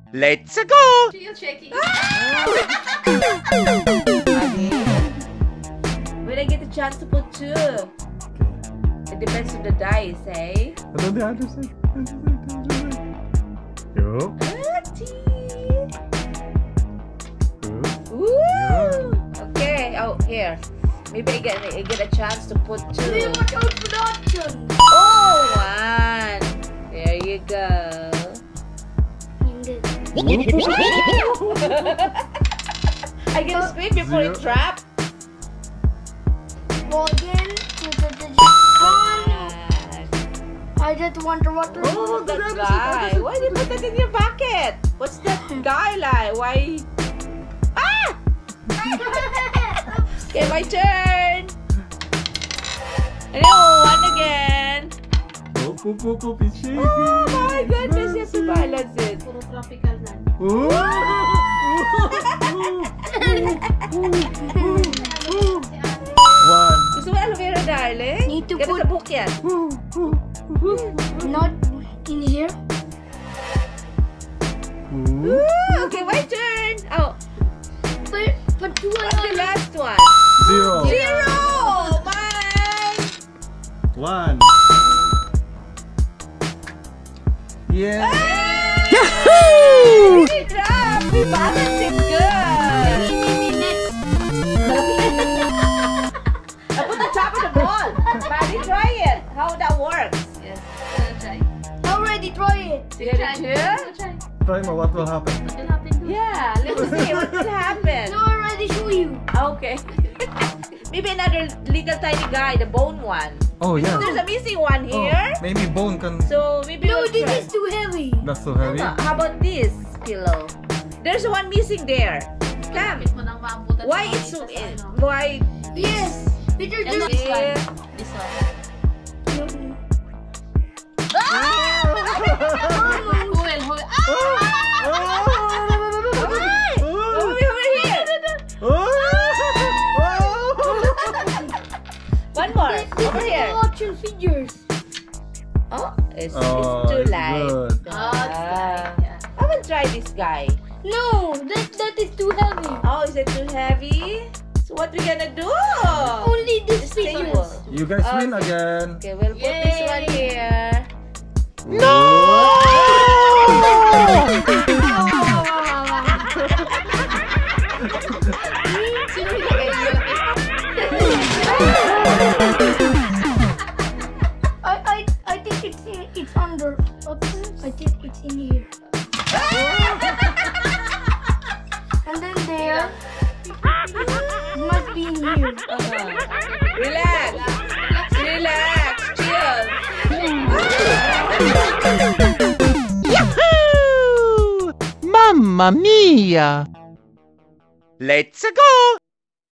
Let's go! Feel shaky. When I get a chance to put 2. It depends on the dice, eh? And then the other side. Yup. Woo! Okay. Oh, here. Maybe I get a chance to put 2. We watch out for the option. Oh, 1. There you go. I get a screen before it trap. Go again. I just want to water. Oh, that guy. Why did you put that in your bucket? What's that guy like? Why? Ah! Okay, my turn. No, 1 again. It's shaky. Oh my goodness, you have to balance it. Puro tropical na. One. Gusto mo aloe vera, darling? Need to Ganda put- sa book yan. Not in here. Okay, my turn. Oh, But 2 what's the last one? 0. 0! Mine! 1. Yeah. Yahoo! Good job! We balanced it good! Next. I put the top of the ball. Buddy, try it. How that works. Yes, gonna try. Already try it. Try. Try? Try mo, what will happen? What will happen? Yeah, let's see what will happen. No, I already show you. Okay. Maybe another little tiny guy, the bone one. Oh, yeah. There's a missing one here. Oh, maybe bone can... So maybe No, we'll this try. is too heavy. That's so heavy. How about this pillow? There's one missing there. Come. Why it's so... Why... Yes. Peter, And just this one. one. This one. One more. Over here. Option figures. Oh, it's Oh, too it's light. good. I will try this guy. No, that is too heavy. Oh, is it too heavy? So what we gonna do? Only this This table. figures. You guys win Okay. again. Okay, we'll put this one here. I think it's under. I think it's in here. And then there. It must be in here. Relax. Relax. Chill. Yahoo! Mamma mia! Let's go!